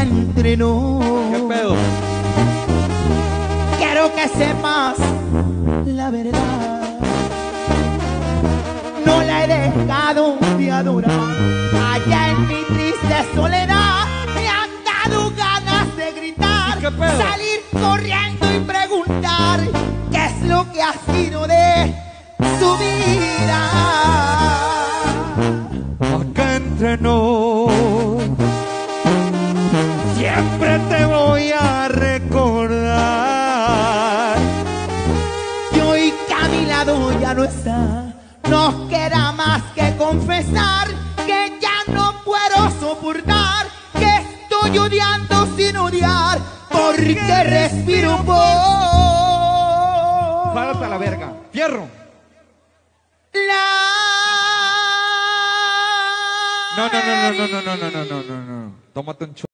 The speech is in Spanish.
entre nos. ¿Qué pedo? Quiero que sepas la verdad. No la he dejado de adorar. Allá en mi triste soledad me han dado ganas de gritar, ¿Qué pedo? salir corriendo y preguntar qué es lo que ha sido de su vida. Acá entre nos, siempre te voy a recordar. Y hoy que a mi lado ya no está, nos queda más que confesar que ya no puedo soportar, que estoy odiando sin odiar, porque respiro por Jálate a la verga. Fierro. la... No. Tómate un